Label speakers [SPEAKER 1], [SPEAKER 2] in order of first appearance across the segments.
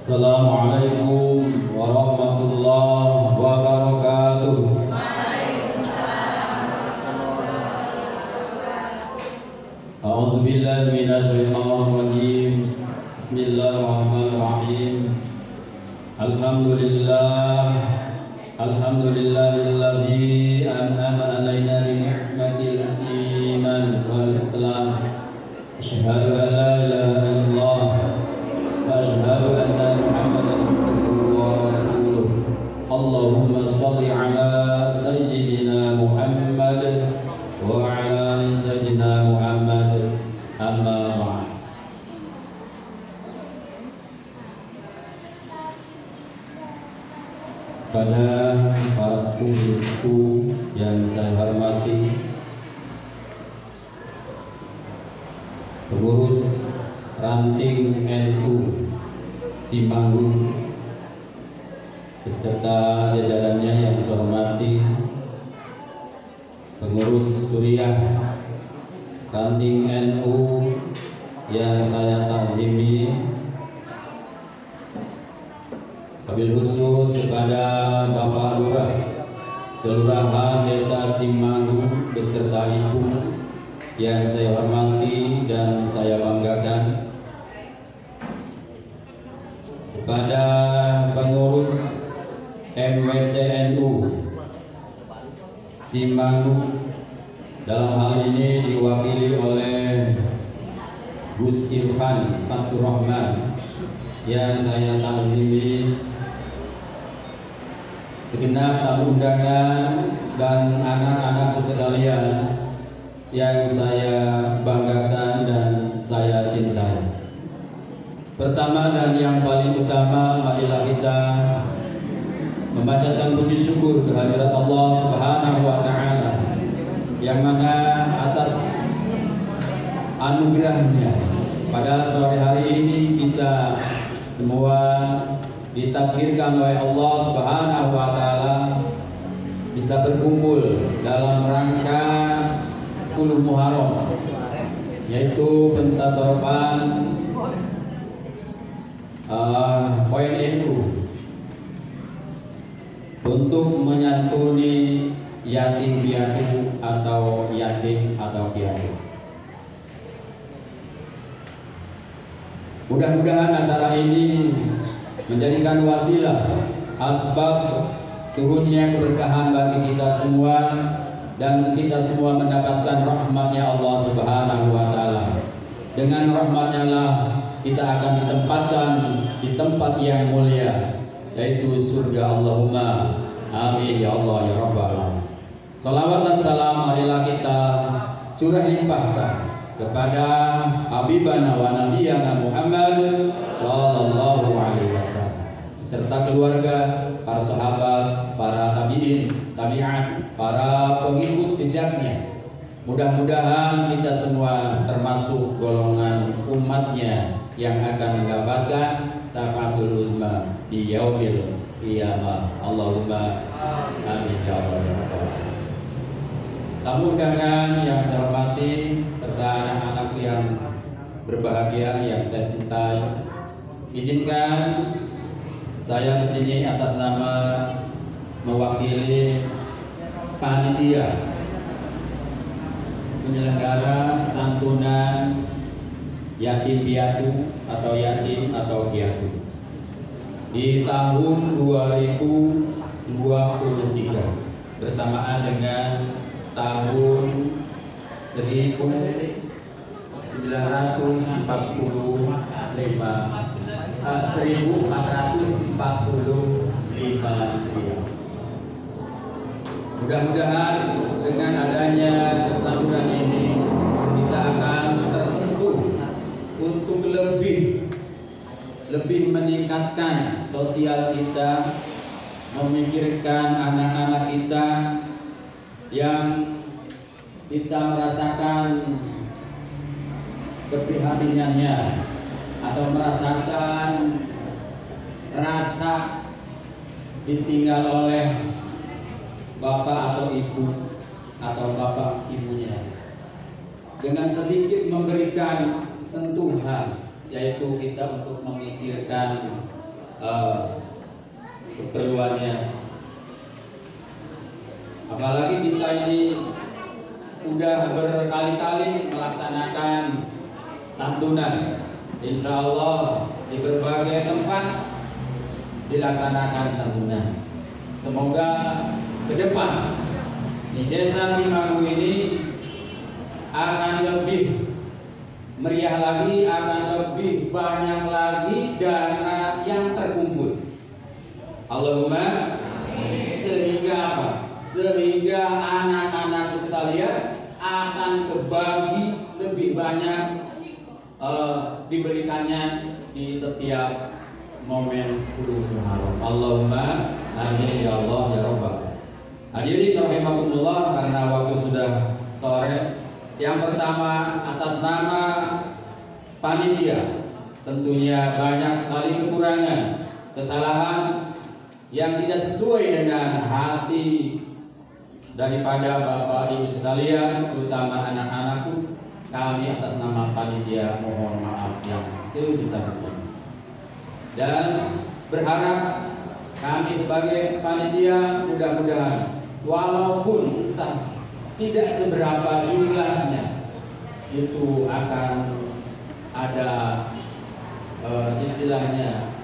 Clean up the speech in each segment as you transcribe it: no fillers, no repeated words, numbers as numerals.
[SPEAKER 1] Assalamualaikum warahmatullahi wabarakatuh. A'udzu billahi minasyaitonir rajim. Bismillahirrahmanirrahim. Alhamdulillahilladzi an'ama 'alaina bi ni'matil iman wal islam. Asyhadu an la ilaha illallah wa asyhadu anna Muhammadan abduhu wa rasuluh. Allahumma shalli ala sayyidina Muhammad wa ala ali sayyidina Muhammad. Amma ba'd. Pada para sepuh yang saya hormati, pengurus ranting NU Cimanggu beserta jajarannya yang saya hormati, pengurus Suriah ranting NU yang saya takzimi, wabil khusus kepada Bapak Lurah Kelurahan Desa Cimanggu beserta Ibu yang saya hormati dan saya banggakan, kepada pengurus MWCNU Cimanggu, dalam hal ini diwakili oleh Gus Irfan Fatur Rahman yang saya takzimi, segenap tamu undangan dan anak-anakku sekalian yang saya banggakan dan saya cintai. Pertama dan yang paling utama, marilah kita memanjatkan puji syukur kehadirat Allah Subhanahu wa taala, yang mana atas anugerahnya pada sore hari ini kita semua ditakdirkan oleh Allah Subhanahu wa taala bisa berkumpul dalam rangka 10 Muharram, yaitu pentasarupan ONNU untuk menyantuni yatim piatu atau yatim atau piatu. Mudah-mudahan acara ini menjadikan wasilah asbab turunnya keberkahan bagi kita semua, dan kita semua mendapatkan rahmatnya Allah Subhanahu wa taala. Dengan rahmatnya lah kita akan ditempatkan di tempat yang mulia, yaitu surga. Allahumma amin ya Allah ya Rabbal alamin. Salawat dan salam marilah kita curah limpahkan kepada Habibana wa Nabiyana Muhammad sallallahu alaihi wasallam beserta keluarga, para sahabat, para tabi'in, tabi'at, para pengikut jejaknya. Mudah-mudahan kita semua termasuk golongan umatnya yang akan mendapatkan syafaatul uzma di yaumil qiyamah. Allahumma amin ya Allah. Tamu undangan yang saya hormati serta anak-anakku yang berbahagia yang saya cintai, izinkan saya di sini atas nama mewakili panitia penyelenggara santunan yatim piatu atau yatim atau piatu di tahun 2023 bersamaan dengan tahun 1445 Mudah-mudahan dengan adanya santunan ini kita akan tersentuh untuk lebih meningkatkan sosial kita, memikirkan anak-anak kita yang kita merasakan keprihatinannya atau merasakan rasa ditinggal oleh bapak atau ibu atau bapak ibunya, dengan sedikit memberikan sentuhan, yaitu kita untuk memikirkan keperluannya. Apalagi kita ini udah berkali-kali melaksanakan santunan, insya Allah di berbagai tempat dilaksanakan santunan. Semoga ke depan di desa Cimanggu ini akan lebih meriah lagi, akan lebih banyak lagi dana yang terkumpul. Allahumma, sehingga apa? Sehingga anak-anak sekalian akan kebagi lebih banyak diberikannya di setiap momen 10 Muharram. Allahumma amin ya Allah ya Rabbal. Hadirin rahimakumullah, karena waktu sudah sore. Yang pertama, atas nama panitia, tentunya banyak sekali kekurangan, kesalahan yang tidak sesuai dengan hati daripada Bapak Ibu sekalian, terutama anak-anakku. Kami atas nama panitia mohon maaf yang sebesar-besarnya, dan berharap kami sebagai panitia mudah-mudahan walaupun entah tidak seberapa jumlahnya, itu akan ada istilahnya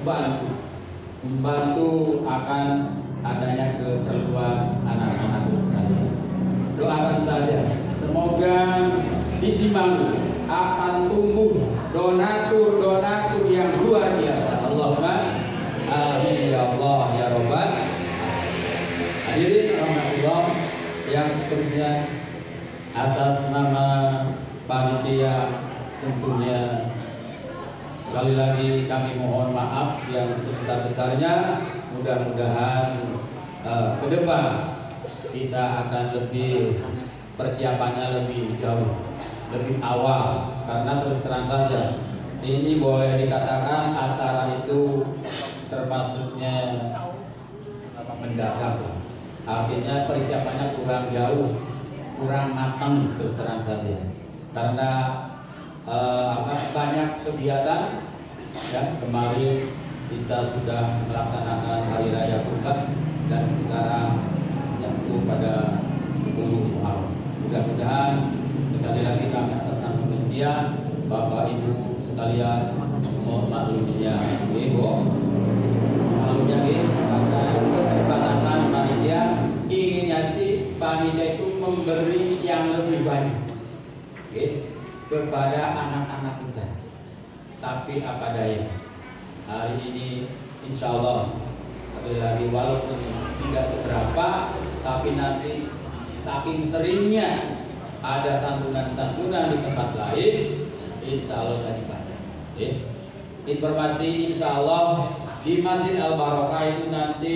[SPEAKER 1] membantu akan adanya keperluan anak-anak sekalian. Doakan saja semoga di Cimanggu akan tumbuh donatur-donatur yang luar biasa. Allahumma amin ya Allah ya Rabbal. Hadirin rahmatullah yang seterusnya, atas nama panitia tentunya sekali lagi kami mohon maaf yang sebesar-besarnya. Mudah-mudahan ke depan kita akan lebih persiapannya lebih jauh, lebih awal, karena terus terang saja ini boleh dikatakan acara itu termasuknya mendadak, artinya persiapannya kurang jauh, kurang matang terus terang saja, karena banyak kegiatan ya. Kemarin kita sudah melaksanakan hari raya Kurban dan sekarang jatuh pada 10 Muharram. Mudah-mudahan sekali lagi kami atas nama panitia, Bapak Ibu sekalian, mohon maklumnya, Ibu, maklumnya karena keterbatasan panitia, inginnya sih panitia itu memberi yang lebih banyak kepada anak-anak kita. Tapi apa daya, hari ini insya Allah sekali lagi walaupun tidak seberapa, tapi nanti saking seringnya ada santunan-santunan di tempat lain, insya Allah jadi banyak. Informasi insya Allah di Masjid Al-Barokah itu nanti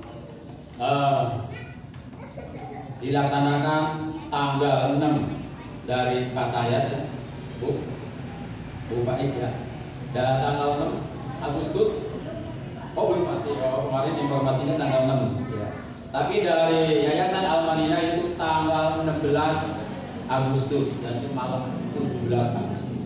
[SPEAKER 1] dilaksanakan tanggal 6 dari Patayat ya, Bu Baik ya, dan tanggal 6 Agustus. Belum pasti, kemarin informasinya tanggal 6 ya. Tapi dari Yayasan Al-Madinah itu tanggal 16 Agustus dan malam 17 Agustus.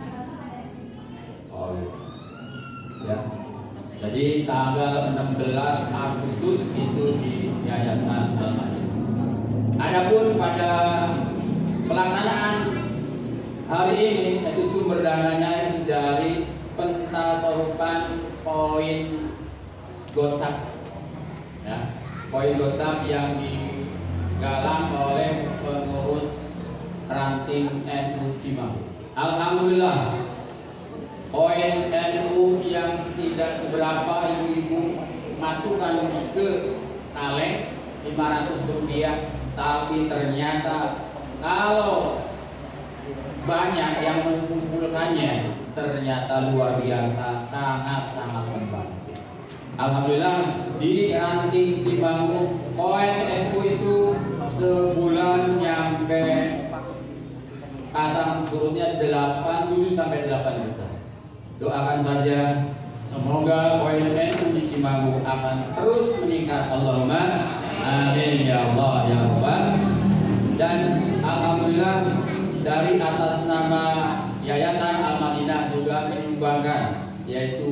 [SPEAKER 1] Ya. Jadi tanggal 16 Agustus itu di Yayasan Al-Madinah. Adapun pada pelaksanaan hari ini, itu sumber dananya dari pentasorupan poin gocap ya. Poin gocap yang digalang oleh pengurus ranting NU Cimanggu. Alhamdulillah, poin NU yang tidak seberapa ibu-ibu masukkan ke kaleng Rp500, tapi ternyata kalau banyak yang mengumpulkannya ternyata luar biasa, sangat-sangat membantu. Alhamdulillah di ranting Cimanggu poin NU itu sebulan nyampe pasang surutnya 7 sampai 8 juta. Doakan saja semoga poin NU di Cimanggu akan terus meningkat. Allahumma amin ya Allah ya Rabbal. Dan alhamdulillah dari atas nama Yayasan Al-Madinah juga menyumbangkan yaitu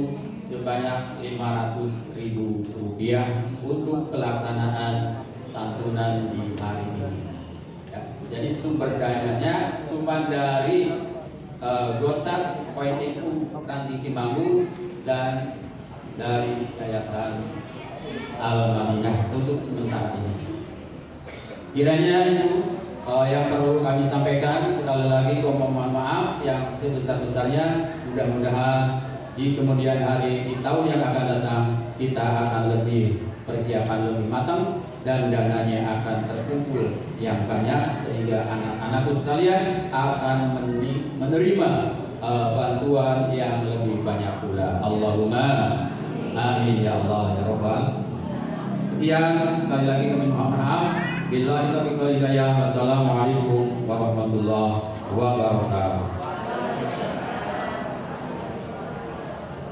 [SPEAKER 1] sebanyak Rp500.000 untuk pelaksanaan santunan di hari ini. Ya, jadi sumber dananya cuma dari gocap koin itu Ranti Cimanggu dan dari Yayasan Al-Madinah untuk sementara ini. Kiranya itu yang perlu kami sampaikan. Sekali lagi mohon maaf yang sebesar-besarnya. Mudah-mudahan di kemudian hari, di tahun yang akan datang, kita akan lebih persiapan lebih matang dan dananya akan terkumpul yang banyak sehingga anak-anakku sekalian akan menerima bantuan yang lebih banyak pula. Allahumma amin ya Allah ya Rabbal. Sekian, sekali lagi kami mohon maaf. Billahi taufiq wal hidayah. Wassalamualaikum warahmatullahi wabarakatuh.